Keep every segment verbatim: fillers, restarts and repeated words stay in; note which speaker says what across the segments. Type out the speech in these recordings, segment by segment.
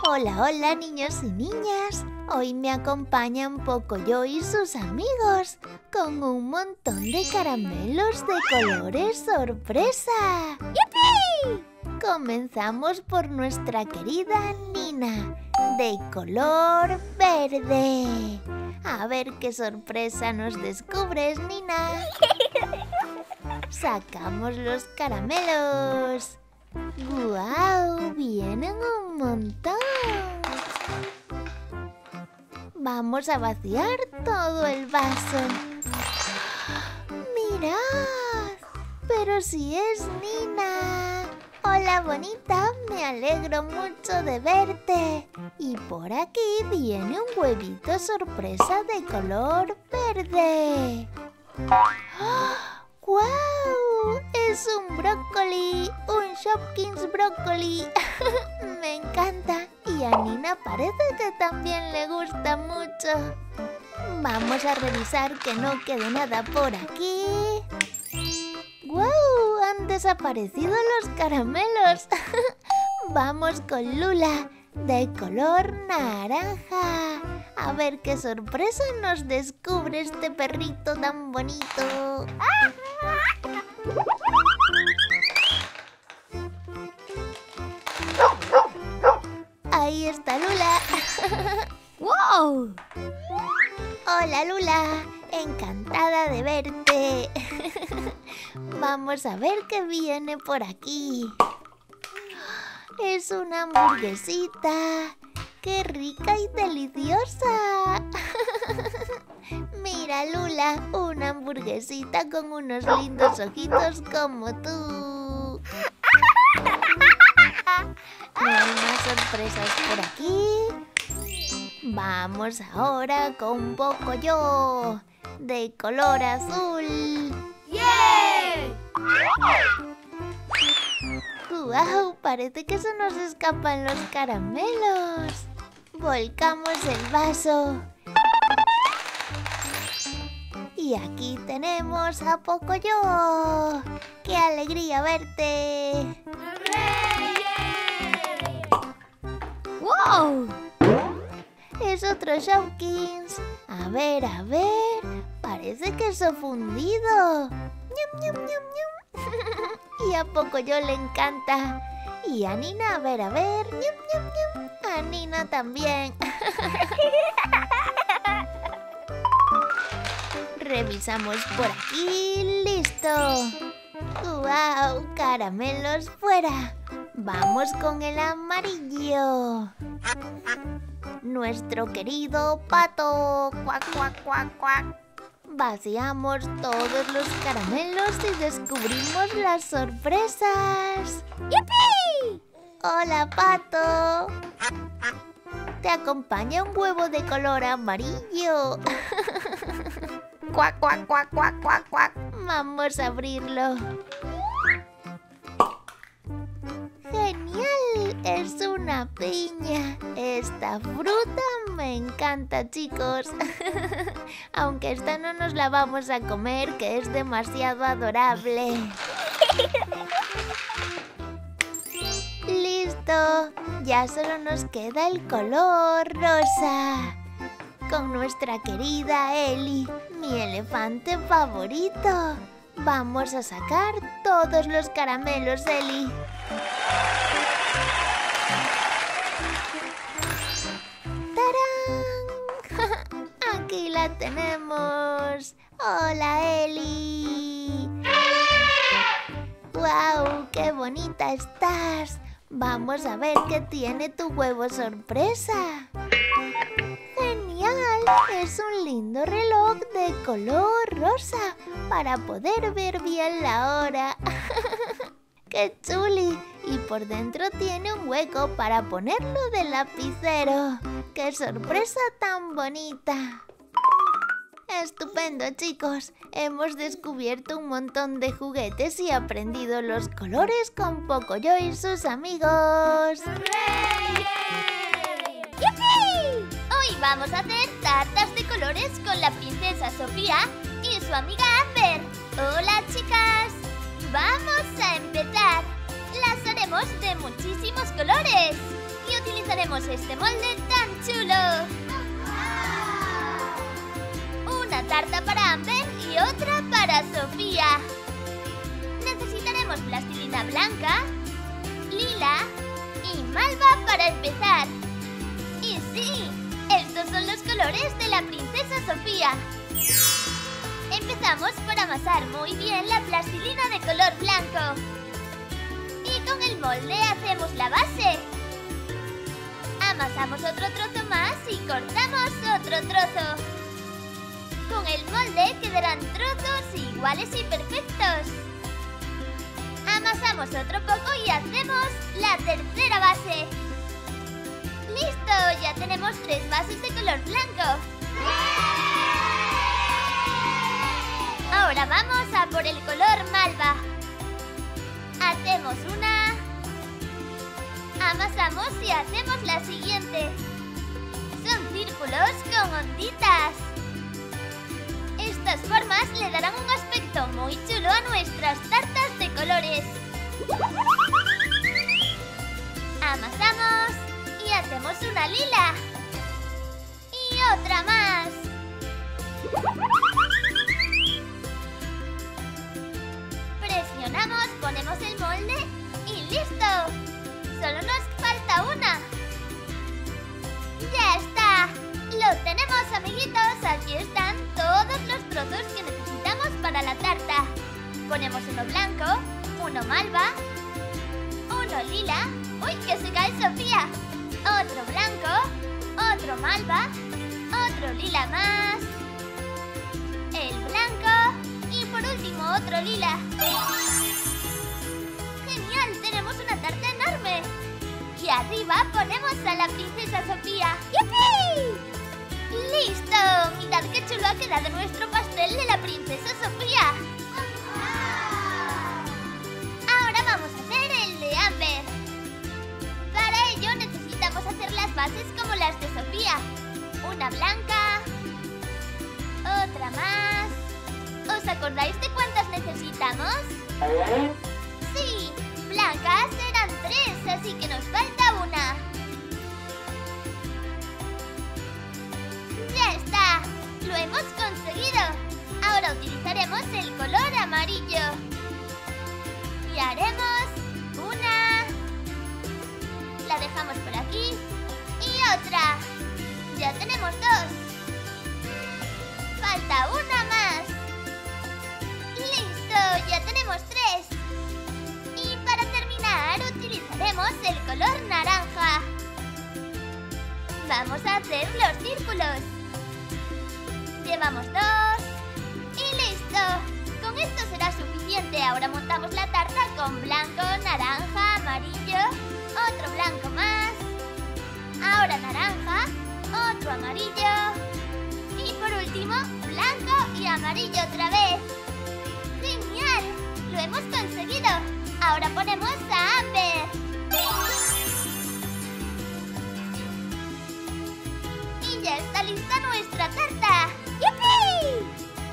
Speaker 1: Hola, hola niños y niñas. Hoy me acompañan Pocoyo y sus amigos con un montón de caramelos de colores sorpresa. ¡Yupi! Comenzamos por nuestra querida Nina, de color verde. A ver qué sorpresa nos descubres, Nina. Sacamos los caramelos. ¡Guau! Vienen un montón. Vamos a vaciar todo el vaso. ¡Mirad! ¡Pero si es Nina! Hola, bonita, me alegro mucho de verte. Y por aquí viene un huevito sorpresa de color verde. ¡Guau! Es un brócoli, un Shopkins brócoli. Me encanta. Y a Nina parece que también le gusta mucho. Vamos a revisar que no quede nada por aquí. ¡Guau! Han desaparecido los caramelos. Vamos con Lula, de color naranja. A ver qué sorpresa nos descubre este perrito tan bonito. Ahí está Lula. ¡Wow! Hola, Lula. Encantada de verte. Vamos a ver qué viene por aquí. Es una hamburguesita. ¡Qué rica y deliciosa! Mira, Lula, una hamburguesita con unos lindos ojitos como tú. No hay más sorpresas por aquí. Vamos ahora con Pocoyo, de color azul.
Speaker 2: ¡Yay!
Speaker 1: ¡Guau! Parece que se nos escapan los caramelos. Volcamos el vaso. Y aquí tenemos a Pocoyo. ¡Qué alegría verte! ¡Wow! Es otro Shopkins. A ver, a ver. Parece queso fundido. ¡Ñam, ñam, ñam, ñam! Y a Pocoyo le encanta. Y a Nina, a ver, a ver. ¡Ñam, ñam, ñam! A Nina también. Revisamos por aquí. ¡Listo! ¡Guau! Caramelos fuera. Vamos con el amarillo. Nuestro querido pato. ¡Cuac, cuac, cuac, cuac! Vaciamos todos los caramelos y descubrimos las sorpresas. ¡Yupi! ¡Hola, pato! Te acompaña un huevo de color amarillo. ¡Cuac, cuac, cuac, cuac, cuac, cuac! Vamos a abrirlo. ¡Genial! Es una piña. Esta fruta me encanta, chicos. Aunque esta no nos la vamos a comer, que es demasiado adorable. ¡Listo! Ya solo nos queda el color rosa. Con nuestra querida Eli, mi elefante favorito. Vamos a sacar todos los caramelos, Eli. ¡Tarán! Aquí la tenemos. ¡Hola, Eli! ¡Guau! ¡Qué bonita estás! Vamos a ver qué tiene tu huevo sorpresa. ¡Genial! Es un lindo reloj de color rosa para poder ver bien la hora. ¡Qué chuli! Y por dentro tiene un hueco para ponerlo de lapicero. ¡Qué sorpresa tan bonita! ¡Estupendo, chicos! Hemos descubierto un montón de juguetes y aprendido los colores con Pocoyo y sus amigos.
Speaker 2: ¡Yupi! Hoy vamos a hacer tartas de colores con la princesa Sofía y su amiga Amber. ¡Hola, chicas! Vamos a empezar. Las haremos de muchísimos colores y utilizaremos tenemos este molde tan chulo. Una tarta para Amber y otra para Sofía. Necesitaremos plastilina blanca, lila y malva para empezar. Y sí, estos son los colores de la princesa Sofía. Empezamos por amasar muy bien la plastilina de color blanco. Y con el molde hacemos la base. Amasamos otro trozo más y cortamos otro trozo. Con el molde quedarán trozos iguales y perfectos. Amasamos otro poco y hacemos la tercera base. ¡Listo! Ya tenemos tres bases de color blanco. Ahora vamos a por el color malva. Hacemos una. Amasamos y hacemos la siguiente. Son círculos con onditas. Estas formas le darán un aspecto muy chulo a nuestras tartas de colores. Amasamos y hacemos una lila. Y otra más. Presionamos, ponemos el molde y ¡listo! Solo nos falta una. ¡Ya está! ¡Lo tenemos, amiguitos! Aquí están todos los trozos que necesitamos para la tarta. Ponemos uno blanco, uno malva, uno lila. ¡Uy, que se cae Sofía! Otro blanco, otro malva, otro lila más, el blanco y por último otro lila. ¡Genial! Tenemos una tarta enorme. Y arriba ponemos a la princesa Sofía. ¡Yupi! ¡Listo! Mirad qué chulo ha quedado nuestro pastel de la princesa Sofía. Ahora vamos a hacer el de Amber. Para ello necesitamos hacer las bases como las de Sofía. Una blanca, otra más. ¿Os acordáis de cuántas necesitamos? Sí, blancas eran tres, así que nos falta una. ¡Ya está! ¡Lo hemos conseguido! Ahora utilizaremos el color amarillo. Y haremos una. La dejamos por aquí. Y otra. Ya tenemos dos. Falta una más. ¡Listo! Ya tenemos tres. Y para terminar utilizaremos el color naranja. Vamos a hacer los círculos. Llevamos dos. Y listo. Con esto será suficiente. Ahora montamos la tarta con blanco, naranja, amarillo. Otro blanco más. Ahora naranja. Otro amarillo. Y por último, blanco y amarillo otra vez. ¡Genial! ¡Lo hemos conseguido! Ahora ponemos a Amber. Y ya está lista nuestra tarta. ¡Yupi!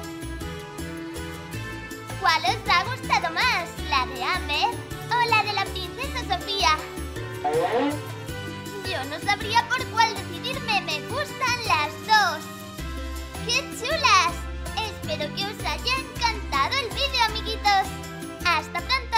Speaker 2: ¿Cuál os ha gustado más? ¿La de Amber o la de la princesa Sofía? Yo no sabría por cuál decidirme. Me gustan las dos. ¡Qué chulas! Espero que os haya encantado el vídeo, amiguitos. ¡Hasta pronto!